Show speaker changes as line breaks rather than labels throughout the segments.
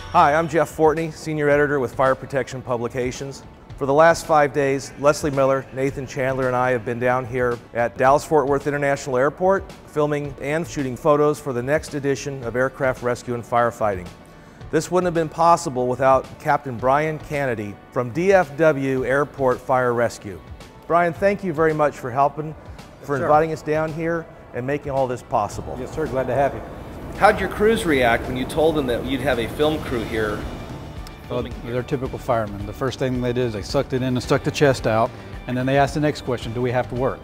Hi, I'm Jeff Fortney, Senior Editor with Fire Protection Publications. For the last 5 days, Leslie Miller, Nathan Chandler, and I have been down here at Dallas-Fort Worth International Airport filming and shooting photos for the next edition of Aircraft Rescue and Firefighting. This wouldn't have been possible without Captain Brian Canady from DFW Airport Fire Rescue. Brian, thank you very much for helping, for inviting us down here and making all this possible.
Yes, sir. Glad to have you.
How'd your crews react when you told them that you'd have a film crew here?
Well, they're typical firemen. The first thing they did is they sucked it in and stuck the chest out, and then they asked the next question, do we have to work?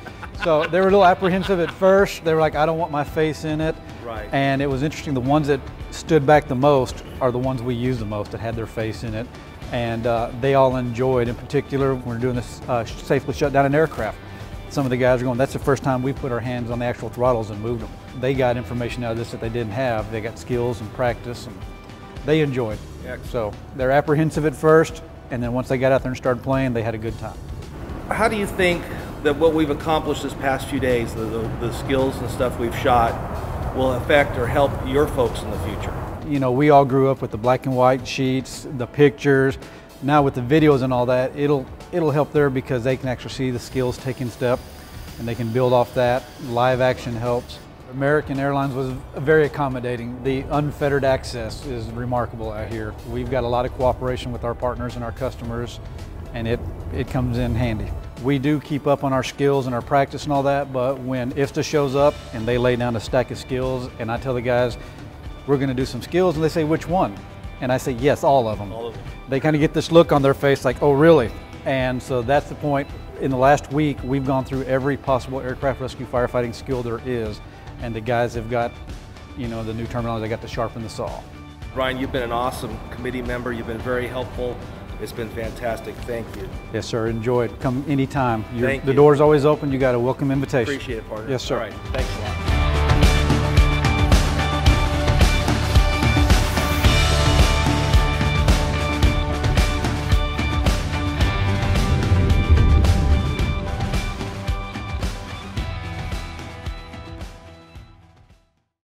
So they were a little apprehensive at first. They were like, I don't want my face in it.
Right.
And it was interesting, the ones that stood back the most are the ones we use the most, that had their face in it. And they all enjoyed, in particular, when we're doing this safely shut down an aircraft. Some of the guys are going, that's the first time we put our hands on the actual throttles and moved them. They got information out of this that they didn't have. They got skills and practice, and they enjoyed. So they're apprehensive at first, and then once they got out there and started playing, they had a good time.
How do you think that what we've accomplished this past few days, the skills and stuff we've shot, will affect or help your folks in the future?
You know, we all grew up with the black and white sheets, the pictures. Now with the videos and all that, it'll help there because they can actually see the skills taking step, and they can build off that. Live action helps. American Airlines was very accommodating. The unfettered access is remarkable out here. We've got a lot of cooperation with our partners and our customers, and it comes in handy. We do keep up on our skills and our practice and all that, but when IFSTA shows up and they lay down a stack of skills, and I tell the guys, we're gonna do some skills, and they say, which one? And I say, yes, all of them. All of them. They kind of get this look on their face like, oh, really? And so that's the point. In the last week, we've gone through every possible aircraft rescue firefighting skill there is, and the guys have got, you know, the new terminology, they got to sharpen the saw.
Brian, you've been an awesome committee member. You've been very helpful. It's been fantastic. Thank you.
Yes, sir. Enjoy it. Come anytime. The door's always open. You got a welcome invitation.
Appreciate it, partner.
Yes, sir.
All right. Thanks a lot.